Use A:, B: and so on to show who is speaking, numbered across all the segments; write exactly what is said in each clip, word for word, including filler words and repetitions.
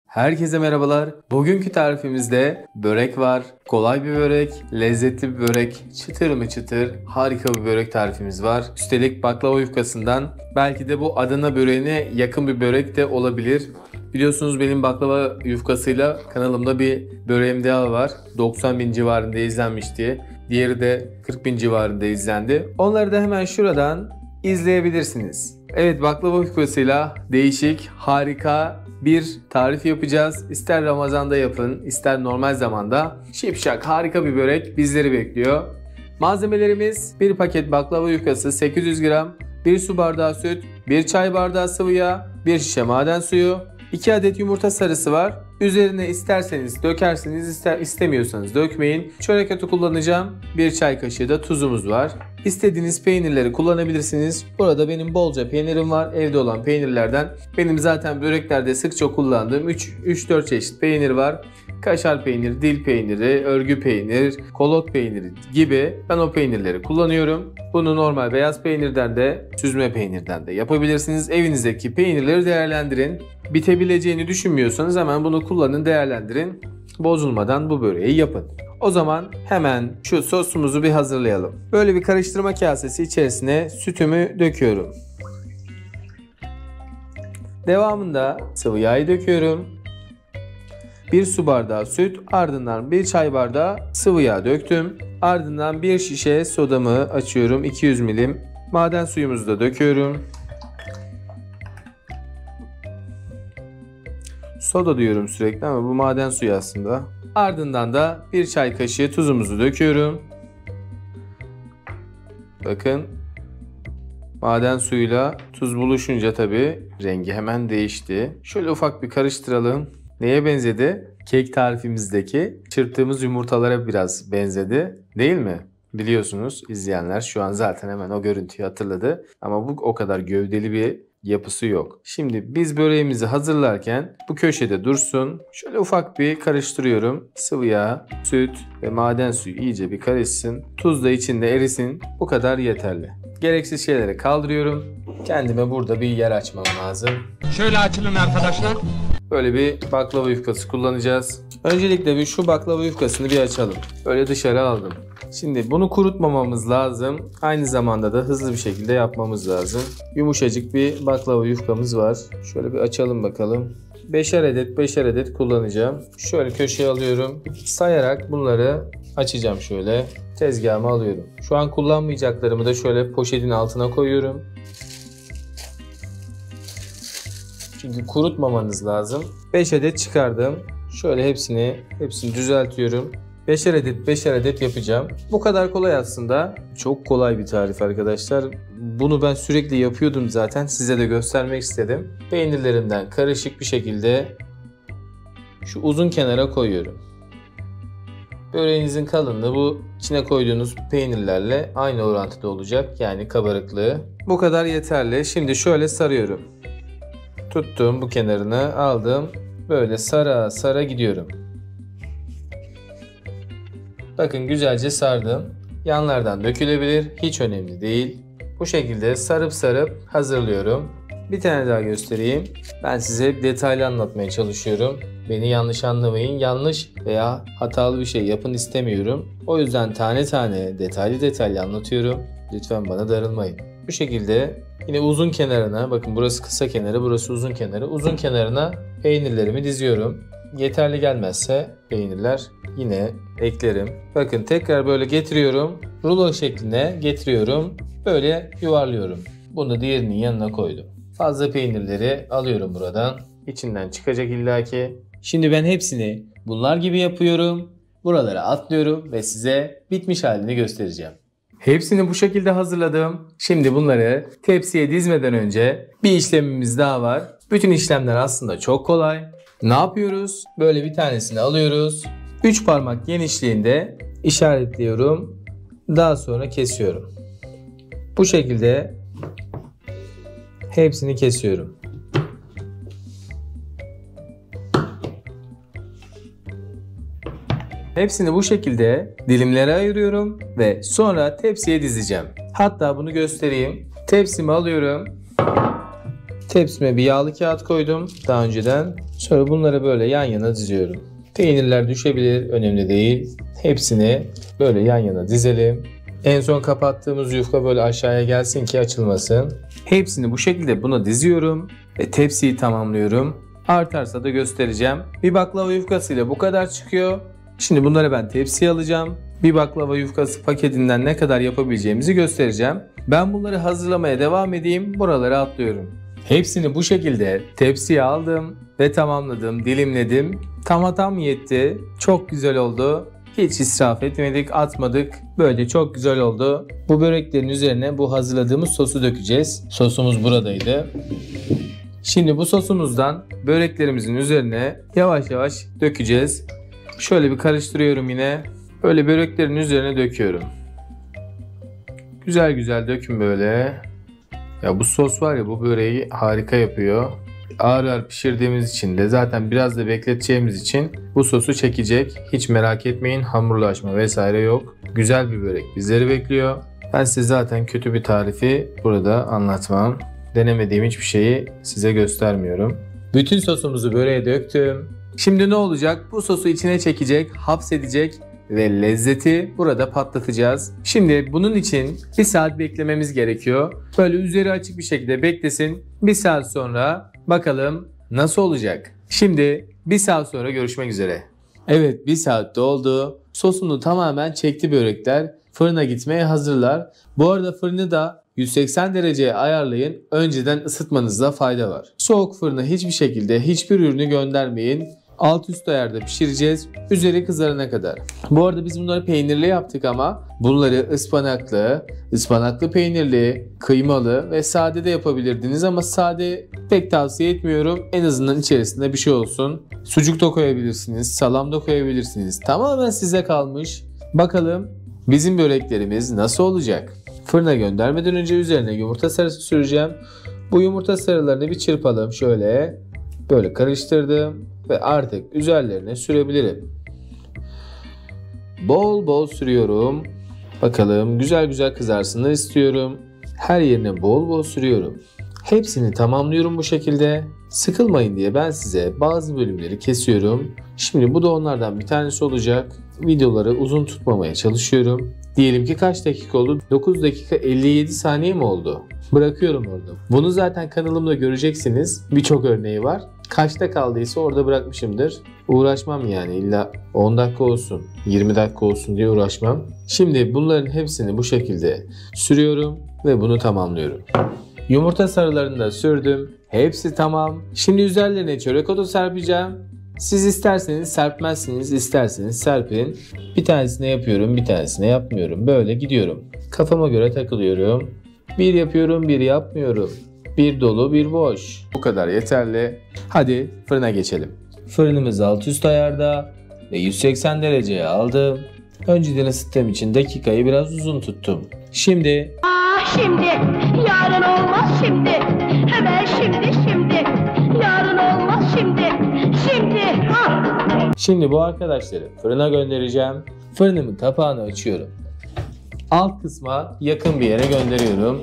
A: Herkese merhabalar. Bugünkü tarifimizde börek var. Kolay bir börek, lezzetli bir börek, çıtır mı çıtır, harika bir börek tarifimiz var. Üstelik baklava yufkasından, belki de bu Adana böreğine yakın bir börek de olabilir. Biliyorsunuz benim baklava yufkasıyla kanalımda bir böreğim daha var. doksan bin civarında izlenmişti. Diğeri de kırk bin civarında izlendi. Onları da hemen şuradan izleyebilirsiniz. Evet, baklava yufkasıyla değişik, harika bir tarif yapacağız. İster Ramazan'da yapın, ister normal zamanda. Şipşak harika bir börek bizleri bekliyor. Malzemelerimiz: bir paket baklava yufkası, sekiz yüz gram, bir su bardağı süt, bir çay bardağı sıvı yağ, bir şişe maden suyu, iki adet yumurta sarısı var. Üzerine isterseniz dökersiniz, ister istemiyorsanız dökmeyin. Çörek otu kullanacağım. Bir çay kaşığı da tuzumuz var. İstediğiniz peynirleri kullanabilirsiniz. Burada benim bolca peynirim var. Evde olan peynirlerden. Benim zaten böreklerde sıkça kullandığım üç dört çeşit peynir var. Kaşar peynir, dil peyniri, örgü peynir, kolot peyniri gibi ben o peynirleri kullanıyorum. Bunu normal beyaz peynirden de, süzme peynirden de yapabilirsiniz. Evinizdeki peynirleri değerlendirin. Bitebileceğini düşünmüyorsanız hemen bunu kullanın, değerlendirin. Bozulmadan bu böreği yapın. O zaman hemen şu sosumuzu bir hazırlayalım. Böyle bir karıştırma kasesi içerisine sütümü döküyorum. Devamında sıvı yağı döküyorum. bir su bardağı süt, ardından bir çay bardağı sıvı yağ döktüm. Ardından bir şişe sodamı açıyorum, iki yüz milim. Maden suyumuzu da döküyorum. Soda diyorum sürekli ama bu maden suyu aslında. Ardından da bir çay kaşığı tuzumuzu döküyorum. Bakın, maden suyuyla tuz buluşunca tabii rengi hemen değişti. Şöyle ufak bir karıştıralım. Neye benzedi? Kek tarifimizdeki çırptığımız yumurtalara biraz benzedi, değil mi? Biliyorsunuz, izleyenler şu an zaten hemen o görüntüyü hatırladı. Ama bu o kadar gövdeli bir yapısı yok. Şimdi biz böreğimizi hazırlarken bu köşede dursun. Şöyle ufak bir karıştırıyorum. Sıvı yağ, süt ve maden suyu iyice bir karışsın. Tuz da içinde erisin. Bu kadar yeterli. Gereksiz şeyleri kaldırıyorum. Kendime burada bir yer açmam lazım.
B: Şöyle açılın arkadaşlar.
A: Böyle bir baklava yufkası kullanacağız. Öncelikle bir şu baklava yufkasını bir açalım. Böyle dışarı aldım. Şimdi bunu kurutmamamız lazım. Aynı zamanda da hızlı bir şekilde yapmamız lazım. Yumuşacık bir baklava yufkamız var. Şöyle bir açalım bakalım. beşer adet beşer adet kullanacağım. Şöyle köşeye alıyorum. Sayarak bunları açacağım şöyle. Tezgahıma alıyorum. Şu an kullanmayacaklarımı da şöyle poşetin altına koyuyorum. Çünkü kurutmamanız lazım. beş adet çıkardım. Şöyle hepsini hepsini düzeltiyorum. beşer adet beşer adet yapacağım. Bu kadar kolay aslında. Çok kolay bir tarif arkadaşlar. Bunu ben sürekli yapıyordum zaten. Size de göstermek istedim. Peynirlerimden karışık bir şekilde şu uzun kenara koyuyorum. Böreğinizin kalınlığı bu içine koyduğunuz peynirlerle aynı orantıda olacak. Yani kabarıklığı. Bu kadar yeterli. Şimdi şöyle sarıyorum. Tuttum, bu kenarını aldım. Böyle sara sara gidiyorum. Bakın, güzelce sardım. Yanlardan dökülebilir. Hiç önemli değil. Bu şekilde sarıp sarıp hazırlıyorum. Bir tane daha göstereyim. Ben size hep detaylı anlatmaya çalışıyorum. Beni yanlış anlamayın. Yanlış veya hatalı bir şey yapın istemiyorum. O yüzden tane tane detaylı detaylı anlatıyorum. Lütfen bana darılmayın. Bu şekilde yine uzun kenarına, bakın burası kısa kenarı, burası uzun kenarı. Uzun kenarına peynirlerimi diziyorum. Yeterli gelmezse peynirler yine eklerim. Bakın, tekrar böyle getiriyorum. Rulo şekline getiriyorum. Böyle yuvarlıyorum. Bunu diğerinin yanına koydum. Fazla peynirleri alıyorum buradan. İçinden çıkacak illaki. Şimdi ben hepsini bunlar gibi yapıyorum. Buralara atlıyorum ve size bitmiş halini göstereceğim. Hepsini bu şekilde hazırladım. Şimdi bunları tepsiye dizmeden önce bir işlemimiz daha var. Bütün işlemler aslında çok kolay. Ne yapıyoruz? Böyle bir tanesini alıyoruz. üç parmak genişliğinde işaretliyorum. Daha sonra kesiyorum. Bu şekilde hepsini kesiyorum. Hepsini bu şekilde dilimlere ayırıyorum ve sonra tepsiye dizeceğim. Hatta bunu göstereyim. Tepsimi alıyorum. Tepsime bir yağlı kağıt koydum daha önceden. Sonra bunları böyle yan yana diziyorum. Peynirler düşebilir, önemli değil. Hepsini böyle yan yana dizelim. En son kapattığımız yufka böyle aşağıya gelsin ki açılmasın. Hepsini bu şekilde buna diziyorum ve tepsiyi tamamlıyorum. Artarsa da göstereceğim. Bir baklava yufkasıyla bu kadar çıkıyor. Şimdi bunları ben tepsiye alacağım. Bir baklava yufkası paketinden ne kadar yapabileceğimizi göstereceğim. Ben bunları hazırlamaya devam edeyim. Buralara atlıyorum. Hepsini bu şekilde tepsiye aldım ve tamamladım, dilimledim. Tama tam yetti. Çok güzel oldu. Hiç israf etmedik, atmadık. Böyle çok güzel oldu. Bu böreklerin üzerine bu hazırladığımız sosu dökeceğiz. Sosumuz buradaydı. Şimdi bu sosumuzdan böreklerimizin üzerine yavaş yavaş dökeceğiz. Şöyle bir karıştırıyorum yine. Böyle böreklerin üzerine döküyorum. Güzel güzel dökün böyle. Ya bu sos var ya, bu böreği harika yapıyor. Ağır ağır pişirdiğimiz için de zaten biraz da bekleteceğimiz için bu sosu çekecek. Hiç merak etmeyin, hamurlaşma vesaire yok. Güzel bir börek bizleri bekliyor. Ben size zaten kötü bir tarifi burada anlatmam. Denemediğim hiçbir şeyi size göstermiyorum. Bütün sosumuzu böreğe döktüm. Şimdi ne olacak? Bu sosu içine çekecek, hapsedecek ve lezzeti burada patlatacağız. Şimdi bunun için bir saat beklememiz gerekiyor. Böyle üzeri açık bir şekilde beklesin. Bir saat sonra bakalım nasıl olacak. Şimdi bir saat sonra görüşmek üzere. Evet, bir saat doldu. Sosunu tamamen çekti börekler. Fırına gitmeye hazırlar. Bu arada fırını da yüz seksen dereceye ayarlayın. Önceden ısıtmanızda fayda var. Soğuk fırına hiçbir şekilde hiçbir ürünü göndermeyin. Alt üst ayarda pişireceğiz. Üzeri kızarana kadar. Bu arada biz bunları peynirli yaptık ama bunları ıspanaklı, ıspanaklı peynirli, kıymalı ve sade de yapabilirdiniz ama sade pek tavsiye etmiyorum. En azından içerisinde bir şey olsun. Sucuk da koyabilirsiniz, salam da koyabilirsiniz. Tamamen size kalmış. Bakalım bizim böreklerimiz nasıl olacak? Fırına göndermeden önce üzerine yumurta sarısı süreceğim. Bu yumurta sarılarını bir çırpalım şöyle. Böyle karıştırdım ve artık üzerlerine sürebilirim. Bol bol sürüyorum. Bakalım güzel güzel kızarsınlar istiyorum. Her yerine bol bol sürüyorum. Hepsini tamamlıyorum bu şekilde. Sıkılmayın diye ben size bazı bölümleri kesiyorum. Şimdi bu da onlardan bir tanesi olacak. Videoları uzun tutmamaya çalışıyorum. Diyelim ki kaç dakika oldu? dokuz dakika elli yedi saniye mi oldu? Bırakıyorum orada. Bunu zaten kanalımda göreceksiniz. Birçok örneği var. Kaçta kaldıysa orada bırakmışımdır. Uğraşmam yani, illa on dakika olsun, yirmi dakika olsun diye uğraşmam. Şimdi bunların hepsini bu şekilde sürüyorum ve bunu tamamlıyorum. Yumurta sarılarını da sürdüm. Hepsi tamam. Şimdi üzerlerine çörek otu serpeceğim. Siz isterseniz serpmezsiniz, isterseniz serpin. Bir tanesine yapıyorum, bir tanesine yapmıyorum. Böyle gidiyorum. Kafama göre takılıyorum. Bir yapıyorum, bir yapmıyorum. Bir dolu, bir boş. Bu kadar yeterli. Hadi fırına geçelim. Fırınımız alt üst ayarda ve yüz seksen dereceye aldım. Önceden ısıttığım için dakikayı biraz uzun tuttum. Şimdi...
C: Ah şimdi, yarın olmaz şimdi. Hemen şimdi, şimdi. Yarın olmaz şimdi. Şimdi, ah!
A: Şimdi bu arkadaşları fırına göndereceğim. Fırınımın kapağını açıyorum. Alt kısma yakın bir yere gönderiyorum.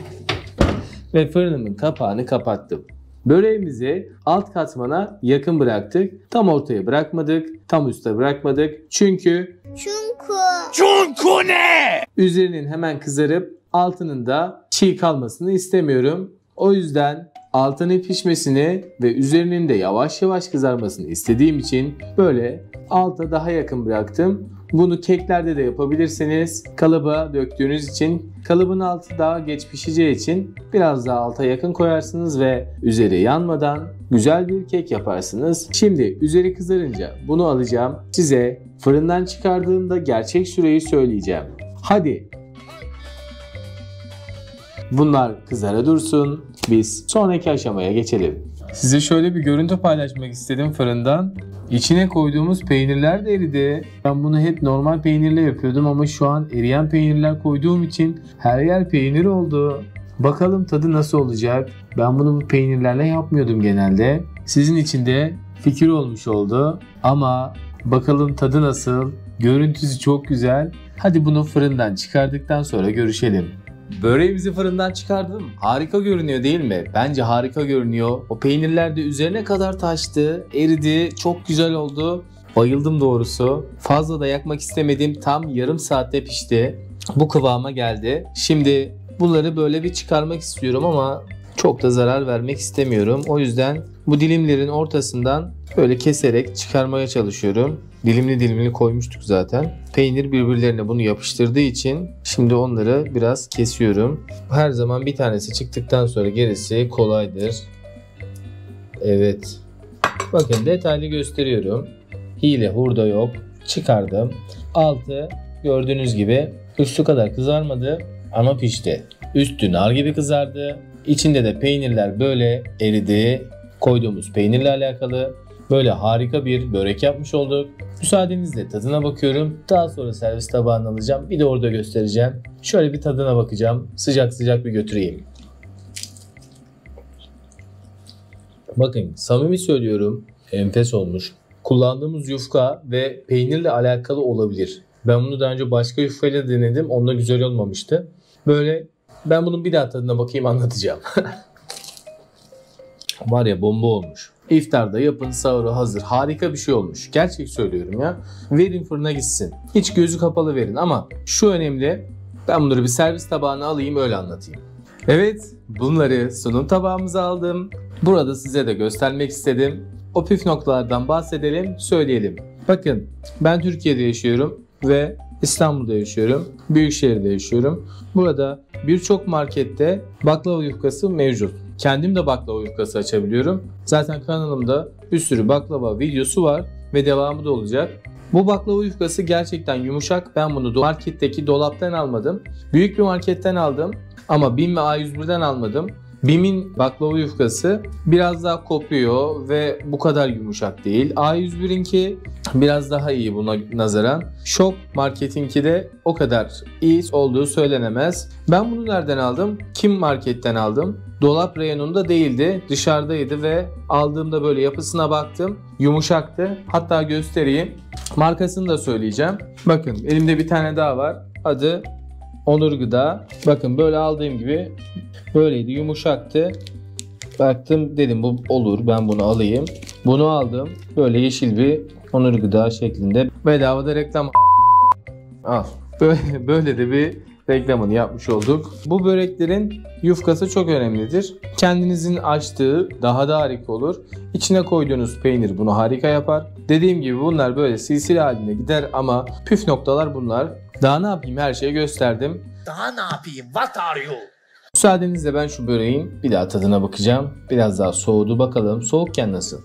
A: Ve fırınımın kapağını kapattım. Böreğimizi alt katmana yakın bıraktık. Tam ortaya bırakmadık. Tam üstte bırakmadık. Çünkü...
C: Çünkü...
B: Çünkü ne?
A: Üzerinin hemen kızarıp altının da çiğ kalmasını istemiyorum. O yüzden altının pişmesini ve üzerinin de yavaş yavaş kızarmasını istediğim için böyle alta daha yakın bıraktım. Bunu keklerde de yapabilirsiniz. Kalıba döktüğünüz için kalıbın altı daha geç pişeceği için biraz daha alta yakın koyarsınız ve üzeri yanmadan güzel bir kek yaparsınız. Şimdi üzeri kızarınca bunu alacağım. Size fırından çıkardığımda gerçek süreyi söyleyeceğim. Hadi. Bunlar kızara dursun. Biz sonraki aşamaya geçelim. Size şöyle bir görüntü paylaşmak istedim fırından. İçine koyduğumuz peynirler de eridi. Ben bunu hep normal peynirle yapıyordum ama şu an eriyen peynirler koyduğum için her yer peynir oldu. Bakalım tadı nasıl olacak? Ben bunu bu peynirlerle yapmıyordum genelde. Sizin için de fikir olmuş oldu. Ama bakalım tadı nasıl? Görüntüsü çok güzel. Hadi bunu fırından çıkardıktan sonra görüşelim. Böreğimizi fırından çıkardım. Harika görünüyor değil mi? Bence harika görünüyor. O peynirler de üzerine kadar taştı, eridi, çok güzel oldu. Bayıldım doğrusu. Fazla da yakmak istemedim. Tam yarım saatte pişti. Bu kıvama geldi. Şimdi bunları böyle bir çıkarmak istiyorum ama çok da zarar vermek istemiyorum. O yüzden bu dilimlerin ortasından böyle keserek çıkarmaya çalışıyorum. Dilimli dilimli koymuştuk zaten. Peynir birbirlerine bunu yapıştırdığı için şimdi onları biraz kesiyorum. Her zaman bir tanesi çıktıktan sonra gerisi kolaydır. Evet. Bakın detaylı gösteriyorum. Hile hurda yok. Çıkardım. Altı gördüğünüz gibi üstü kadar kızarmadı ama pişti. Üstü nar gibi kızardı. İçinde de peynirler böyle eridi. Koyduğumuz peynirle alakalı böyle harika bir börek yapmış olduk. Müsaadenizle tadına bakıyorum. Daha sonra servis tabağına alacağım. Bir de orada göstereceğim. Şöyle bir tadına bakacağım. Sıcak sıcak bir götüreyim. Bakın samimi söylüyorum. Enfes olmuş. Kullandığımız yufka ve peynirle alakalı olabilir. Ben bunu daha önce başka yufkayla denedim. Onunla güzel olmamıştı. Böyle ben bunun bir daha tadına bakayım, anlatacağım. Var ya, bomba olmuş. İftarda yapın, sahura hazır. Harika bir şey olmuş. Gerçek söylüyorum ya. Verin fırına gitsin. Hiç gözü kapalı verin ama şu önemli. Ben bunları bir servis tabağına alayım, öyle anlatayım. Evet, bunları sunum tabağımıza aldım. Burada size de göstermek istedim. O püf noktalardan bahsedelim, söyleyelim. Bakın, ben Türkiye'de yaşıyorum ve İstanbul'da yaşıyorum. Büyükşehir'de yaşıyorum. Burada birçok markette baklava yufkası mevcut. Kendim de baklava yufkası açabiliyorum. Zaten kanalımda bir sürü baklava videosu var ve devamı da olacak. Bu baklava yufkası gerçekten yumuşak. Ben bunu marketteki dolaptan almadım. Büyük bir marketten aldım ama BİM ve A yüz bir'den almadım. BİM'in baklava yufkası biraz daha kopuyor ve bu kadar yumuşak değil. A yüz bir'inki biraz daha iyi buna nazaran. Şok Market'inki de o kadar iyi olduğu söylenemez. Ben bunu nereden aldım? Kim Market'ten aldım. Dolap reyonunda değildi, dışarıdaydı ve aldığımda böyle yapısına baktım. Yumuşaktı. Hatta göstereyim. Markasını da söyleyeceğim. Bakın elimde bir tane daha var. Adı Onur Gıda. Bakın böyle aldığım gibi böyleydi, yumuşaktı. Baktım, dedim bu olur, ben bunu alayım. Bunu aldım. Böyle yeşil bir Onur Gıda şeklinde. Bedavada reklam al. Böyle, böyle de bir reklamını yapmış olduk. Bu böreklerin yufkası çok önemlidir. Kendinizin açtığı daha da harika olur. İçine koyduğunuz peynir bunu harika yapar. Dediğim gibi bunlar böyle silsile halinde gider ama püf noktalar bunlar. Daha ne yapayım, her şeyi gösterdim.
B: Daha ne yapayım? What are you?
A: Müsaadenizle ben şu böreğin bir daha tadına bakacağım. Biraz daha soğudu, bakalım soğukken nasıl?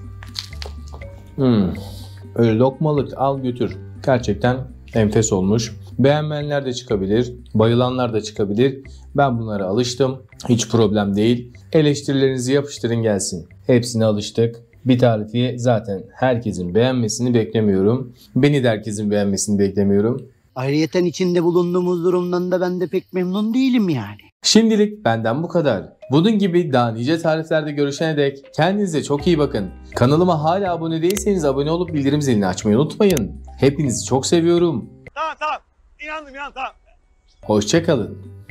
A: Hmm. Öyle lokmalık al götür. Gerçekten enfes olmuş. Beğenmeyenler de çıkabilir, bayılanlar da çıkabilir. Ben bunlara alıştım. Hiç problem değil. Eleştirilerinizi yapıştırın gelsin. Hepsine alıştık. Bir tarifi zaten herkesin beğenmesini beklemiyorum. Beni de herkesin beğenmesini beklemiyorum.
D: Ayrıyeten içinde bulunduğumuz durumdan da ben de pek memnun değilim yani.
A: Şimdilik benden bu kadar. Bunun gibi daha nice tariflerde görüşene dek kendinize çok iyi bakın. Kanalıma hala abone değilseniz abone olup bildirim zilini açmayı unutmayın. Hepinizi çok seviyorum.
B: Tamam tamam. İnandım inandım tamam.
A: Hoşça kalın.